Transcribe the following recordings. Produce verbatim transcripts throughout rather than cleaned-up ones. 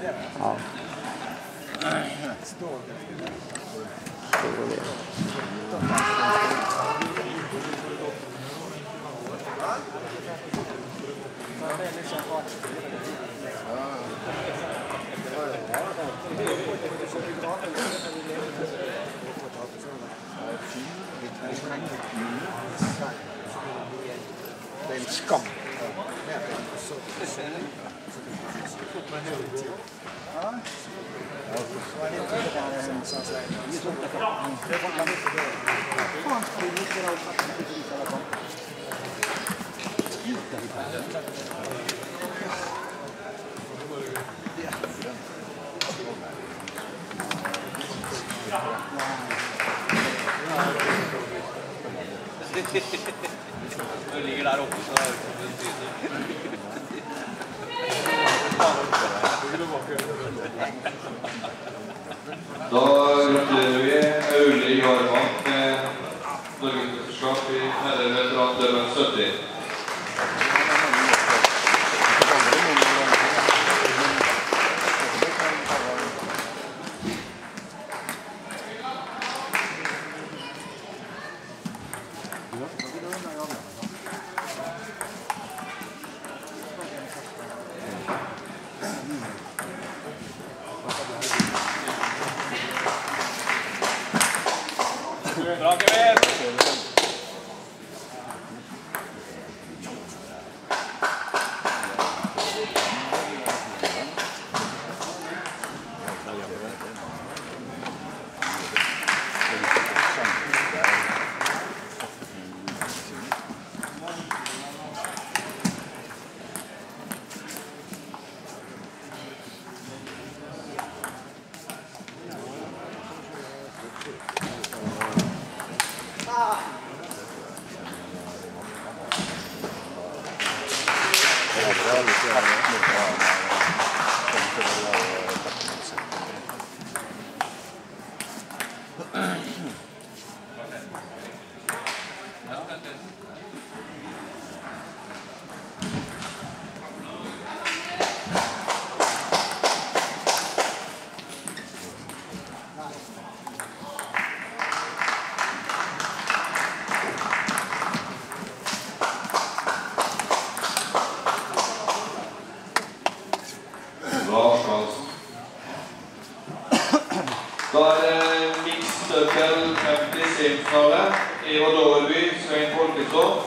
Ja. Stor del. Det er en skam. Du ligger der oppe, så er Da gratulerer vi Auli Jarman med Norgesmesterskap i herreveteranløpet sytti. Bra, Kevin! Da er det mixed-double femti-semifinale. Eva Dårby, Svein Folkesson,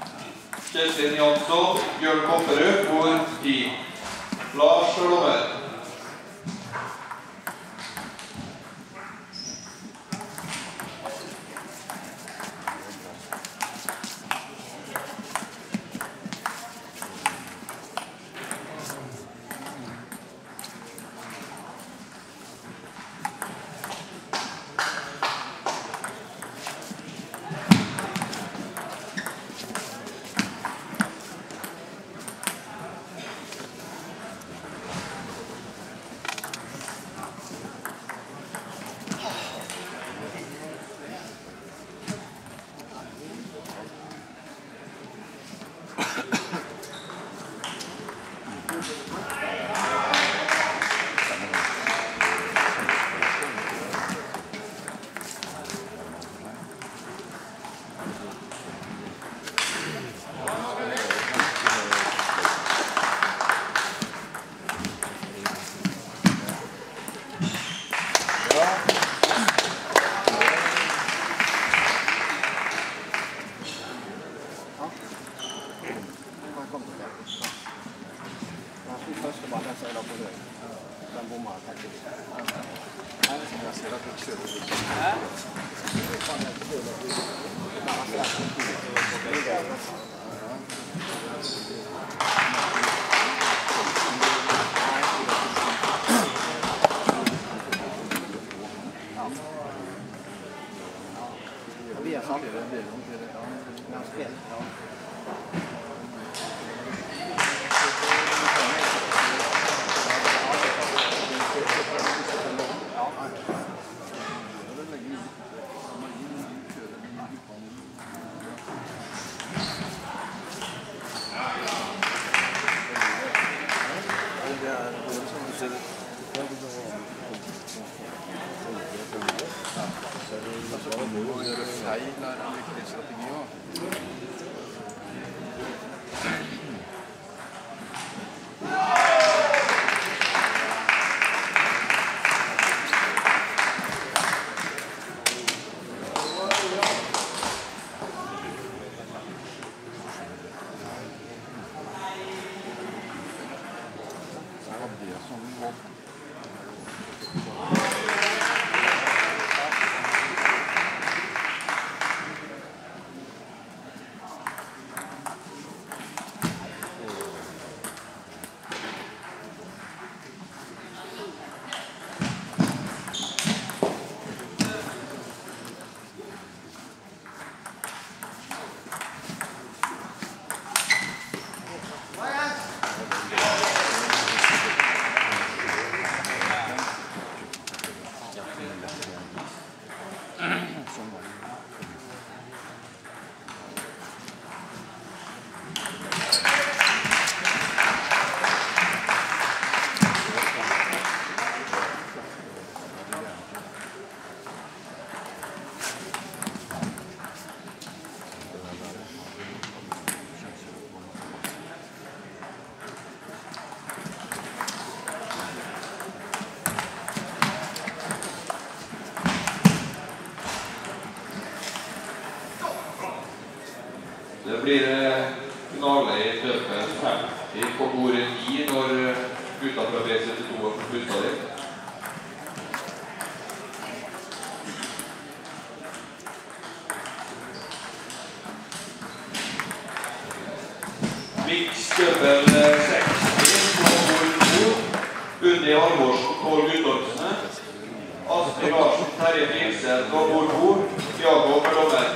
Kjestin Jansson, Bjørn Kopperud, hvor ti. Lars Lommer. Det er feil er en viktig strategi også. Det blir finale i døpen femti på bordet ni når gutta fra B syttito har forflyttet litt. Mix døpen seksti på bord to. Unni Halvorsen, Kål Guttorpsene. Astrid Larsen, Terje Filseth på bord to. Jakob Lommer.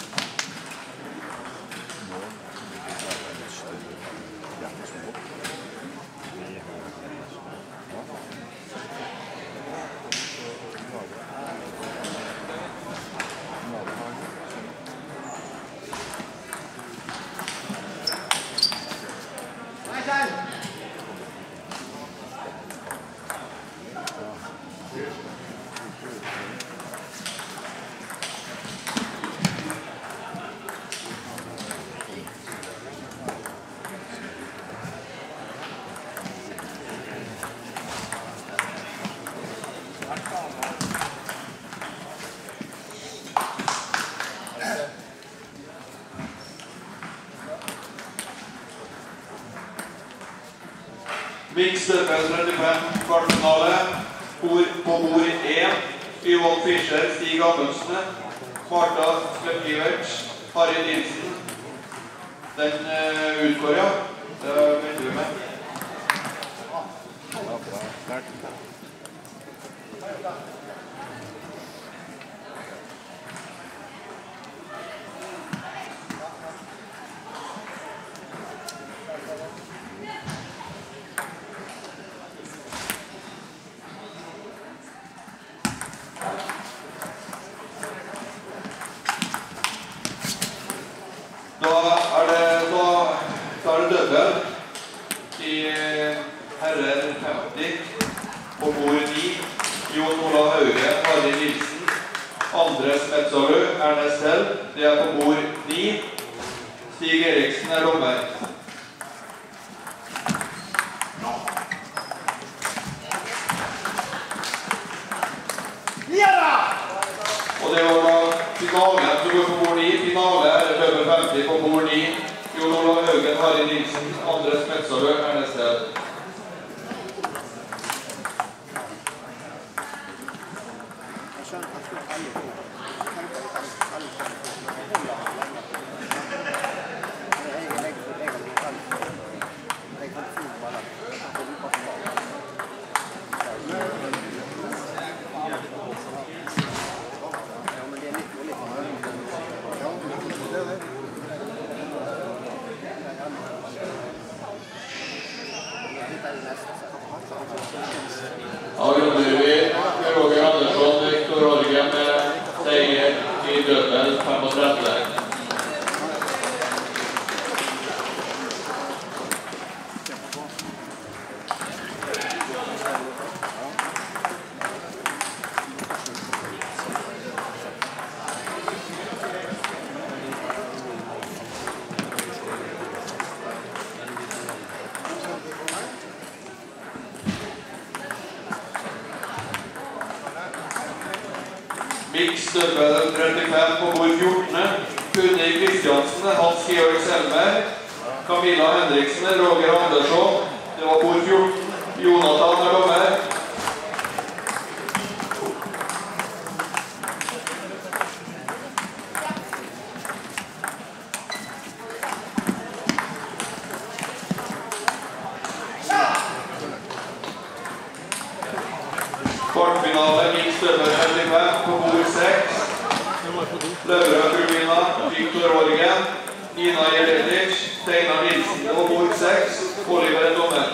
Mix døpen trettifem, kvartfinale, på bord én, Yvonne Fischer, Stig Amundsen, Marta Slepkiewicz, Harry Nilsen. Den uh, utgår, ja. Det venter vi med. Da er det, da, da er det døbbel i herrer femti på bord ni. Jon Olav Hauge, Harry Nilsen, Andres Metzalu, Ernest Hell. Det er på bord ni. Stig Eriksen er dommer. Og det var da finalen som går på bord ni. Finale er døbbel femti på bord ni. Jon Olav Haugen, Harry Nilsen, Andres Metzalu, Ernest Hell. Da gratulerer vi med Roger Andersson, Viktor Horgen med seier i døbbel trettien. Mix double trettifem på bord fjorten. Kunni Kristiansen, Hans Georg Selmer. Camilla Henriksen, Roger Andersson. Det var bord fjorten. Jonathan er dommer. Kvartfinale mix double trettifem på bord seks. Løvra Kulmina, Viktor Orgen, Nina Jeledic, Steinar Nilsen på bord seks. Oliver er dommer.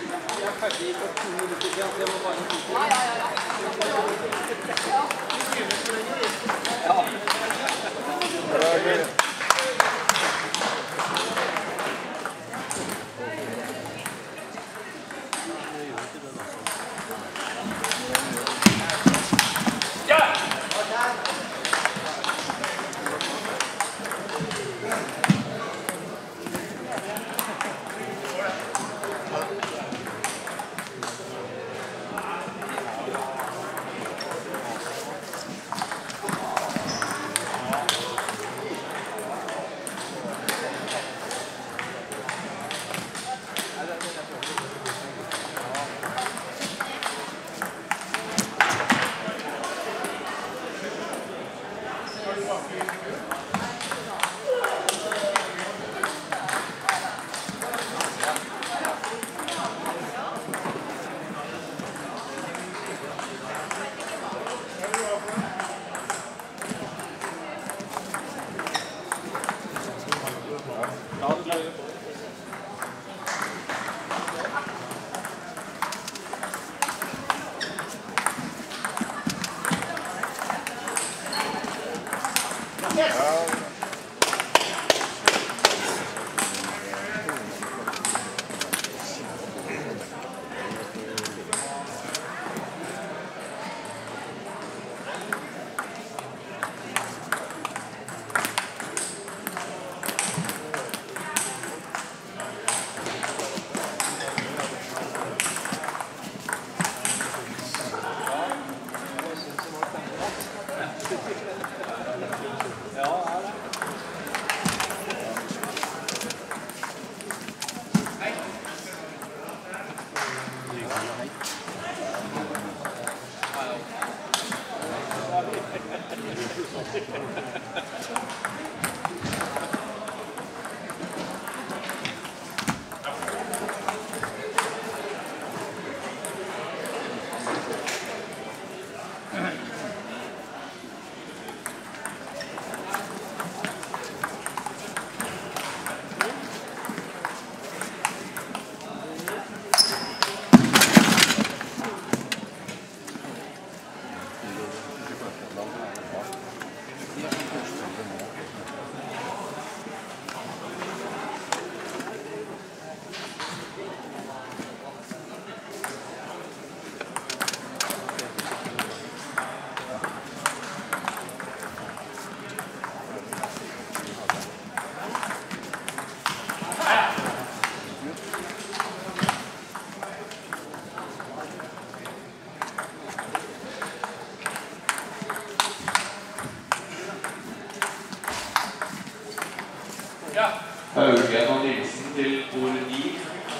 Haugen og Nilsen til bord ni.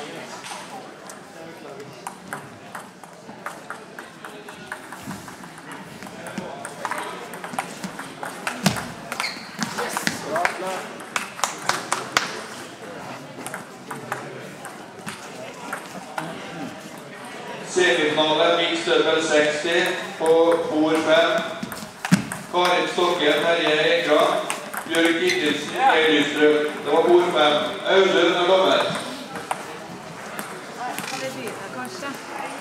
Semifinale mix double seksti på bord fem. Karin Stokke, Terje Ekra, Bjørk Gidildsen, Elistrøm. Det var bord fem. Audun er dommer. Kan vi begynne, kanskje?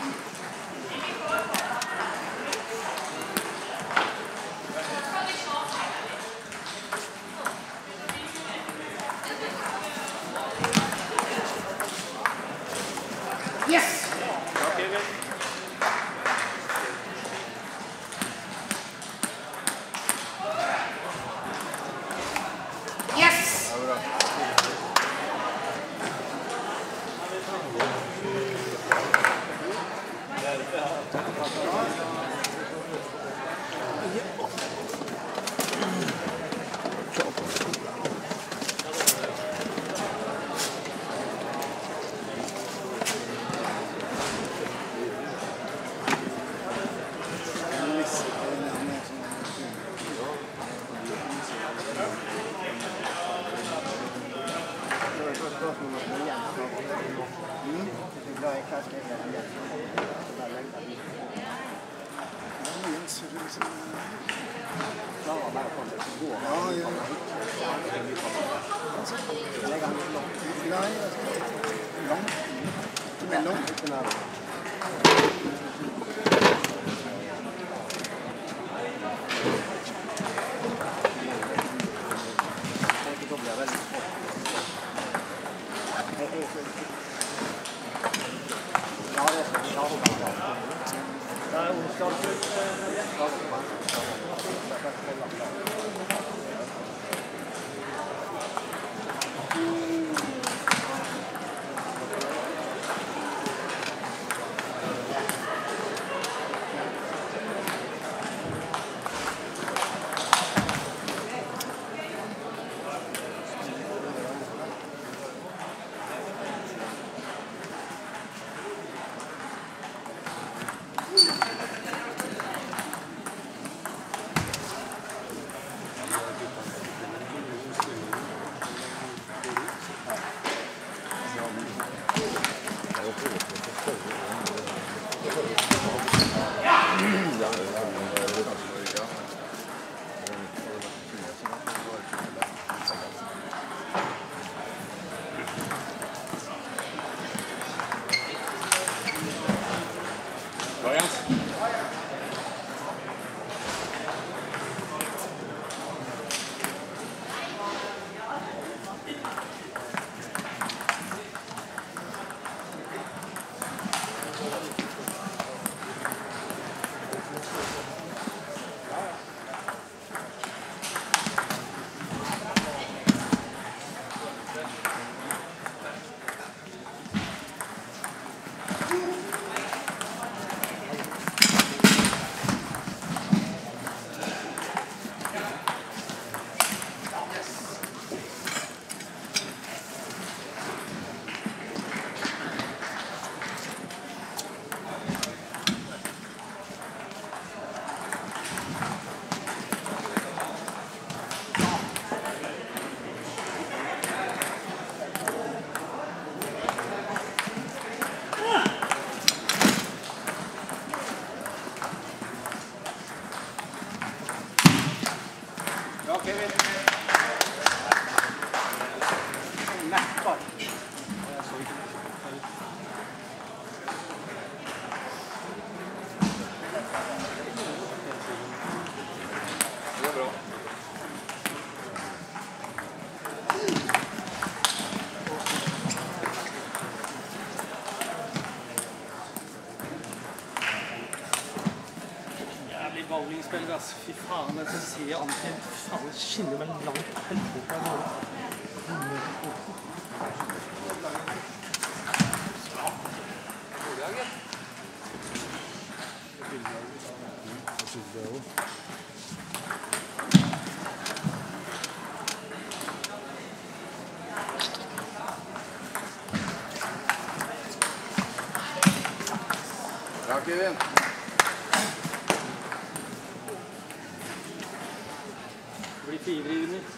Yes! Yes! Bowlingspiller, altså. Fy faen, men så ser jeg alltid, fy faen, det skinner meg langt helvete fra målet. Bra, Kevin. Det blir fire i under.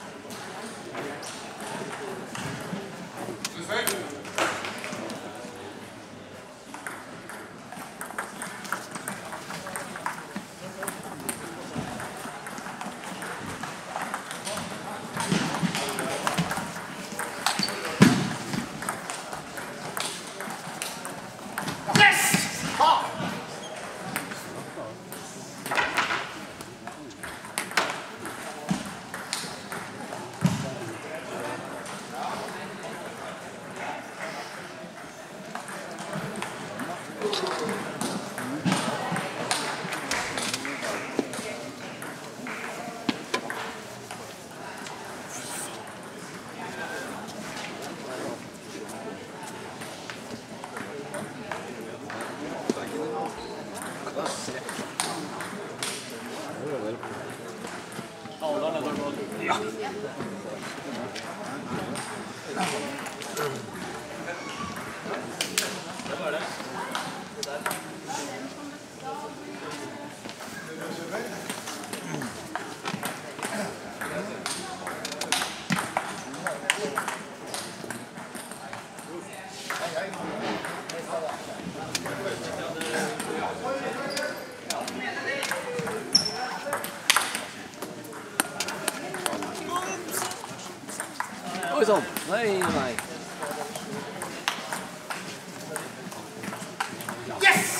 sånn. Nei, nei. Yes!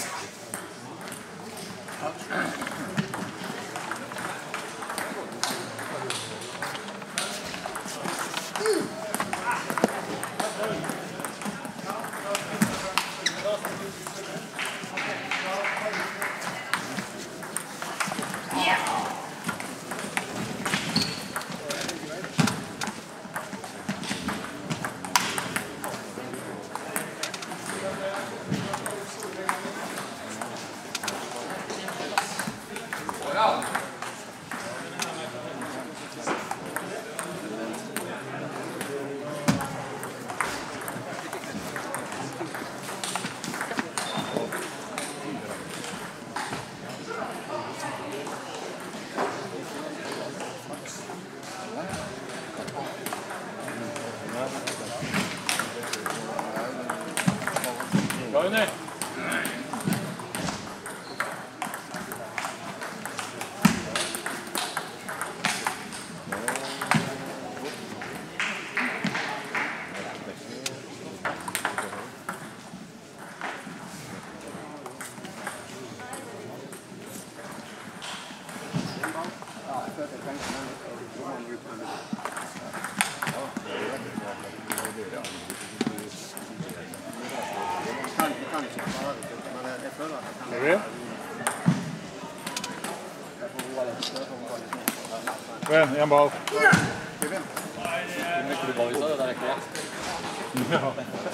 Gå under. Skal vi? Vem, en ball. Ja.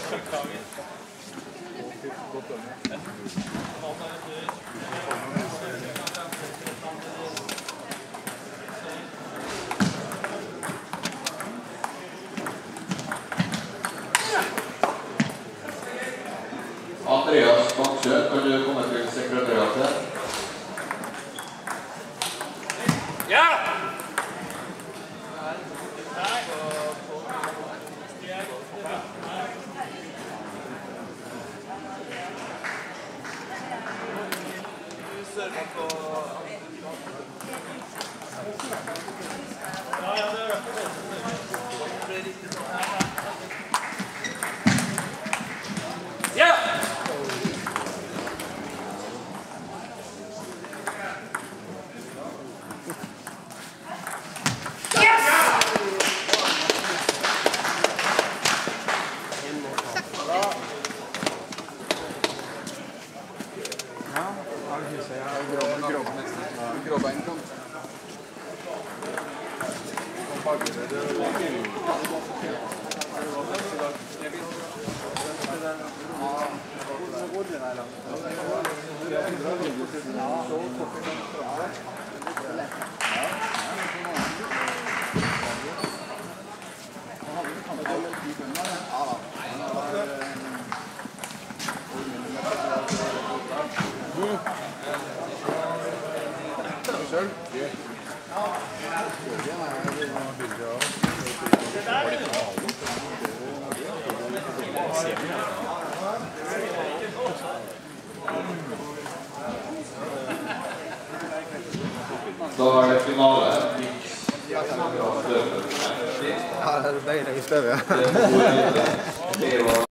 Andreas Bangsjø, kan du komme til sekretariatet? Ja! Ja! Da er det finale. Ja, det er deilig støv, ja. Det er